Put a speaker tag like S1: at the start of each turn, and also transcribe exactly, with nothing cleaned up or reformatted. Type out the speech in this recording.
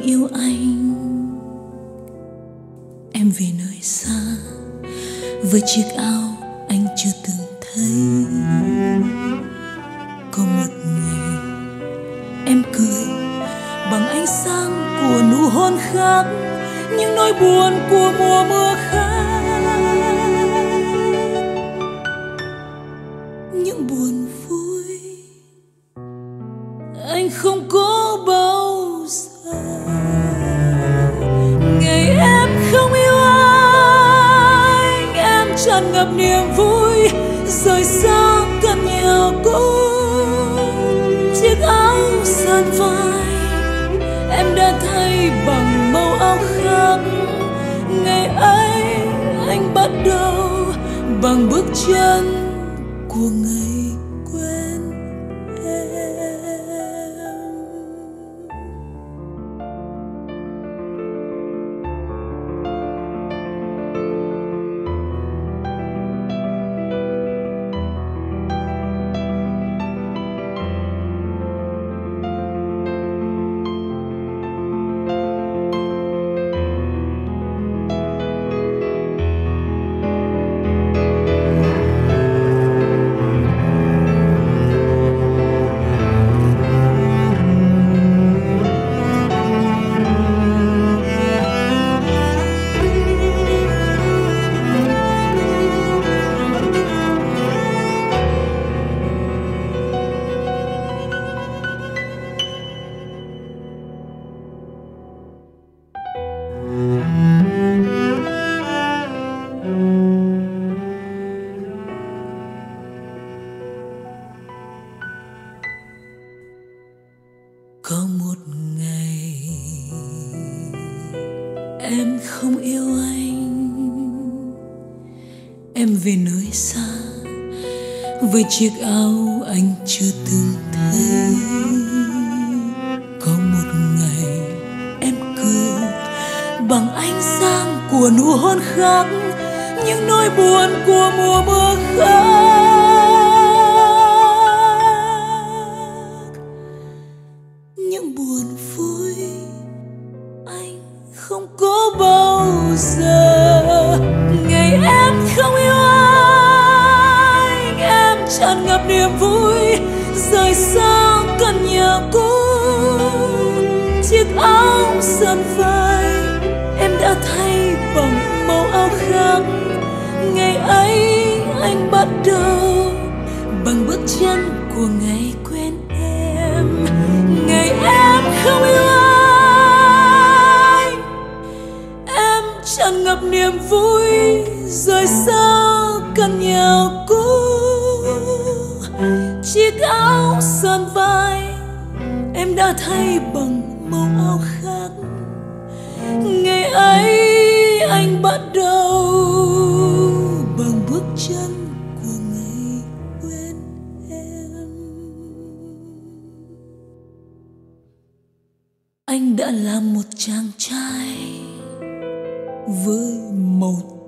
S1: yêu anh. Em về nơi xa với chiếc áo anh chưa từng thấy. Có một ngày em cười bằng ánh sáng của nụ hôn khác, những nỗi buồn của mùa mưa khác, những buồn vui anh không có bao giờ. Ngày em không yêu anh, em tràn ngập niềm vui, rời xa căn nhà cũ. Chiếc áo sàn vai em đã thay bằng màu áo khác. Ngày ấy anh bắt đầu bằng bước chân của ngày quen em. Có một ngày em không yêu anh, em về nơi xa với chiếc áo anh chưa từng thấy. Có một ngày em cười bằng ánh sáng của nụ hôn khác, những nỗi buồn của mùa mưa khác, những buồn vui anh không có bao giờ. Ngày em không yêu anh, em tràn ngập niềm vui, rời xa căn nhà cũ. Chiếc áo sờn vai em đã thay bằng màu áo khác. Ngày ấy anh bắt đầu bằng bước chân của ngày quen em. Ngày em không yêu anh, em tràn ngập niềm vui, rời xa căn nhà cũ. Chiếc áo sờn vai em đã thay bằng màu áo khác. Ngày ấy anh bắt đầu bằng bước chân của ngày quen em. Anh đã là một chàng trai với màu